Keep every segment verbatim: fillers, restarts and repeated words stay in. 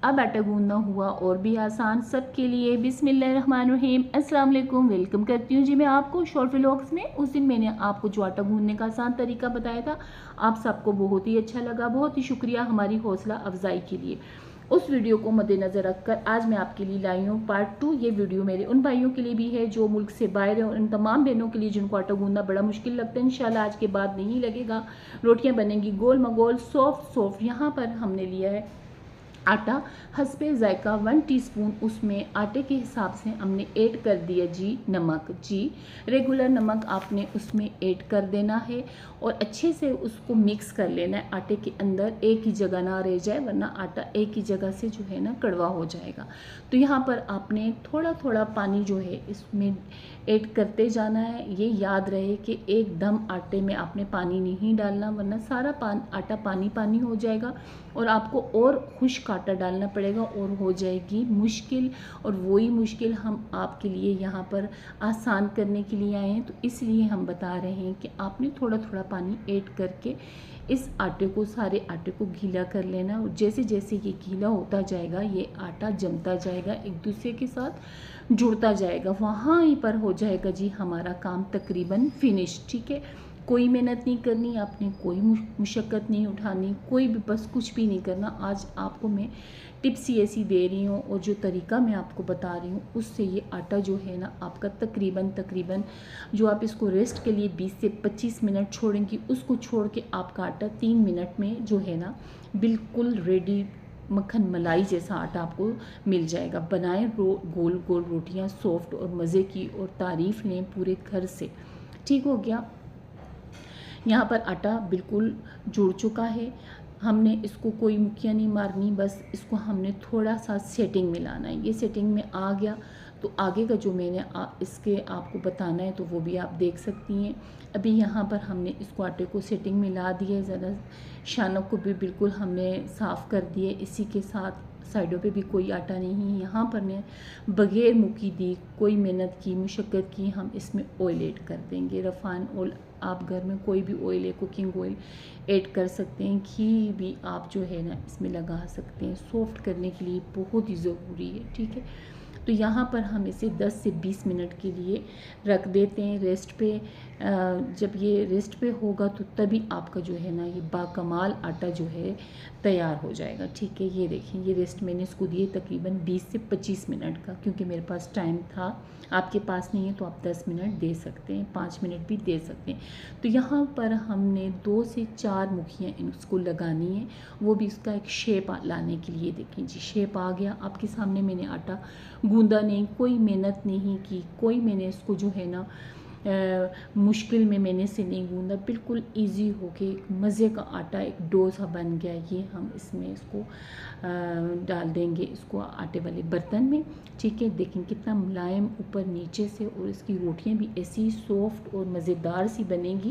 अब आटा गूंदना हुआ और भी आसान सबके लिए। बिस्मिल्लाहिर्रहमानिर्रहीम, अस्सलाम वालेकुम, वेलकम करती हूँ जी मैं आपको शॉर्ट व्लॉग्स में। उस दिन मैंने आपको जो आटा गूंदने का आसान तरीका बताया था, आप सबको बहुत ही अच्छा लगा। बहुत ही शुक्रिया हमारी हौसला अफजाई के लिए। उस वीडियो को मद्देनज़र रखकर आज मैं आपके लिए लाई हूँ पार्ट टू। ये वीडियो मेरे उन भाइयों के लिए भी है जो मुल्क से बाहर हैं और उन तमाम बहनों के लिए जिनको आटा गूंदना बड़ा मुश्किल लगता है। इंशाल्लाह आज के बाद नहीं लगेगा, रोटियां बनेंगी गोल मगोल, सॉफ्ट सॉफ्ट। यहाँ पर हमने लिया है आटा हस्बे जायका वन टीस्पून। उसमें आटे के हिसाब से हमने ऐड कर दिया जी नमक। जी रेगुलर नमक आपने उसमें ऐड कर देना है और अच्छे से उसको मिक्स कर लेना है आटे के अंदर, एक ही जगह ना रह जाए वरना आटा एक ही जगह से जो है ना कड़वा हो जाएगा। तो यहाँ पर आपने थोड़ा थोड़ा पानी जो है इसमें ऐड करते जाना है। ये याद रहे कि एकदम आटे में आपने पानी नहीं डालना वरना सारा पान आटा पानी पानी हो जाएगा और आपको और खुश्क आटा डालना पड़ेगा और हो जाएगी मुश्किल। और वही मुश्किल हम आपके लिए यहाँ पर आसान करने के लिए आए हैं, तो इसलिए हम बता रहे हैं कि आपने थोड़ा थोड़ा पानी ऐड करके इस आटे को, सारे आटे को गीला कर लेना। और जैसे जैसे ये गीला होता जाएगा ये आटा जमता जाएगा, एक दूसरे के साथ जुड़ता जाएगा। वहाँ ही पर हो जाएगा जी हमारा काम तकरीबन फिनिश। ठीक है, कोई मेहनत नहीं करनी आपने, कोई मुशक्क़त नहीं उठानी, कोई भी बस कुछ भी नहीं करना। आज आपको मैं टिप्स ही ऐसी दे रही हूँ और जो तरीका मैं आपको बता रही हूँ उससे ये आटा जो है ना आपका तकरीबन तकरीबन जो आप इसको रेस्ट के लिए बीस से पच्चीस मिनट छोड़ेंगी, उसको छोड़ के आपका आटा तीन मिनट में जो है ना बिल्कुल रेडी मक्खन मलाई जैसा आटा आपको मिल जाएगा। बनाएं रो गोल गोल रोटियाँ सॉफ्ट और मज़े की और तारीफ़ लें पूरे घर से। ठीक हो गया, यहाँ पर आटा बिल्कुल जुड़ चुका है। हमने इसको कोई मुखिया नहीं मारनी, बस इसको हमने थोड़ा सा सेटिंग में लाना है। ये सेटिंग में आ गया तो आगे का जो मैंने आ, इसके आपको बताना है तो वो भी आप देख सकती हैं। अभी यहाँ पर हमने इसको आटे को सेटिंग में ला दिया है, ज़रा शानों को भी बिल्कुल हमने साफ़ कर दिए। इसी के साथ साइडों पे भी कोई आटा नहीं। यहाँ पर ने बग़ैर मुकी दी, कोई मेहनत की, मुशक्क़त की, हम इसमें ऑयल ऐड कर देंगे। रफ़ान ऑयल, आप घर में कोई भी ऑयल है, कुकिंग ऑयल ऐड कर सकते हैं। घी भी आप जो है ना इसमें लगा सकते हैं, सॉफ्ट करने के लिए बहुत ही ज़रूरी है। ठीक है, तो यहाँ पर हम इसे दस से बीस मिनट के लिए रख देते हैं रेस्ट पे। जब ये रेस्ट पे होगा तो तभी आपका जो है ना ये बाकमाल आटा जो है तैयार हो जाएगा। ठीक है, ये देखें ये रेस्ट मैंने इसको दिए तकरीबन बीस से पच्चीस मिनट का, क्योंकि मेरे पास टाइम था। आपके पास नहीं है तो आप दस मिनट दे सकते हैं, पाँच मिनट भी दे सकते हैं। तो यहाँ पर हमने दो से चार मुखियाँ इसको लगानी है, वो भी इसका एक शेप लाने के लिए। देखें जी शेप आ गया आपके सामने। मैंने आटा गूंदा नहीं, कोई मेहनत नहीं की, कोई मैंने इसको जो है ना आ, मुश्किल में मैंने से नहीं गूंदा, बिल्कुल इजी हो के एक मज़े का आटा एक डो सा बन गया। ये हम इसमें इसको आ, डाल देंगे इसको आटे वाले बर्तन में। ठीक है, देखें कितना मुलायम ऊपर नीचे से, और इसकी रोटियां भी ऐसी सॉफ्ट और मज़ेदार सी बनेगी।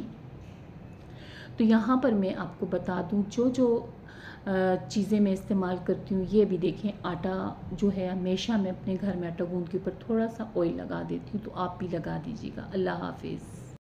तो यहाँ पर मैं आपको बता दूँ जो जो चीज़ें मैं इस्तेमाल करती हूँ। ये भी देखें आटा जो है हमेशा मैं अपने घर में आटा गूंद के ऊपर थोड़ा सा ऑयल लगा देती हूँ, तो आप भी लगा दीजिएगा। अल्लाह हाफिज़।